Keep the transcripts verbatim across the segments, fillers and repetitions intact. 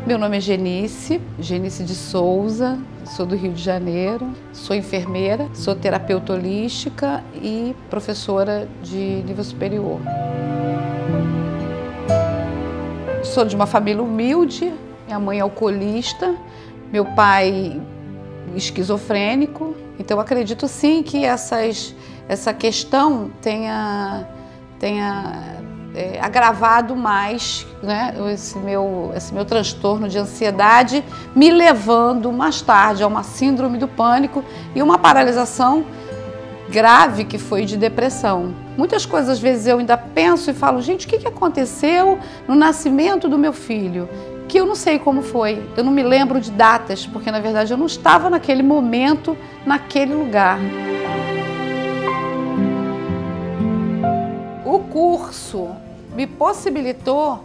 Meu nome é Genice, Genice de Souza, sou do Rio de Janeiro, sou enfermeira, sou terapeuta holística e professora de nível superior. Sou de uma família humilde, minha mãe é alcoolista, meu pai esquizofrênico, então acredito sim que essas, essa questão tenha, tenha é, agravado mais, né, esse, meu, esse meu transtorno de ansiedade, me levando mais tarde a uma síndrome do pânico e uma paralisação grave que foi de depressão. Muitas coisas às vezes eu ainda penso e falo, gente, o que que aconteceu no nascimento do meu filho? Que eu não sei como foi, eu não me lembro de datas, porque na verdade eu não estava naquele momento, naquele lugar. O curso me possibilitou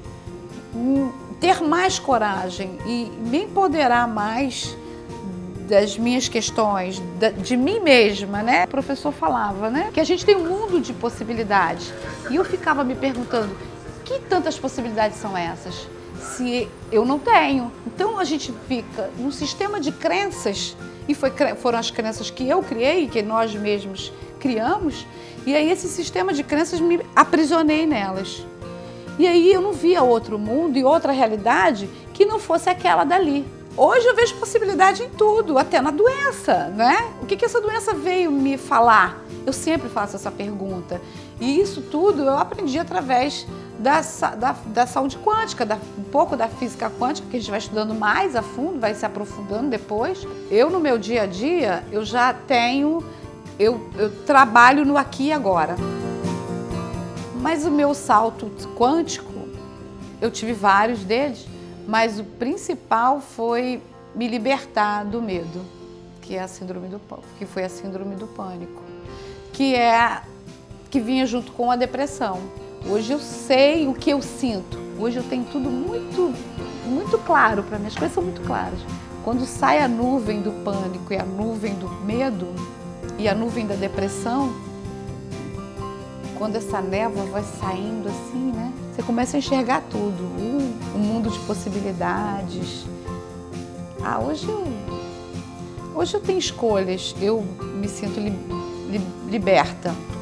ter mais coragem e me empoderar mais das minhas questões, de mim mesma, né? O professor falava, né, que a gente tem um mundo de possibilidades. E eu ficava me perguntando, que tantas possibilidades são essas? Se eu não tenho. Então a gente fica num sistema de crenças, e foi, foram as crenças que eu criei, que nós mesmos criamos, e aí esse sistema de crenças me aprisionei nelas. E aí eu não via outro mundo e outra realidade que não fosse aquela dali. Hoje eu vejo possibilidade em tudo, até na doença, né? O que que essa doença veio me falar? Eu sempre faço essa pergunta. E isso tudo eu aprendi através da, da, da saúde quântica, da, um pouco da física quântica, que a gente vai estudando mais a fundo, vai se aprofundando depois. Eu, no meu dia a dia, eu já tenho, eu, eu trabalho no aqui e agora. Mas o meu salto quântico, eu tive vários deles, mas o principal foi me libertar do medo, que é a síndrome do pânico, que foi a síndrome do pânico, que é que vinha junto com a depressão. Hoje eu sei o que eu sinto. Hoje eu tenho tudo muito muito claro para mim, as coisas são muito claras. Quando sai a nuvem do pânico e a nuvem do medo e a nuvem da depressão, quando essa névoa vai saindo assim, né? Você começa a enxergar tudo, um, um mundo de possibilidades. Ah, hoje eu, hoje eu tenho escolhas, eu me sinto li, li, liberta.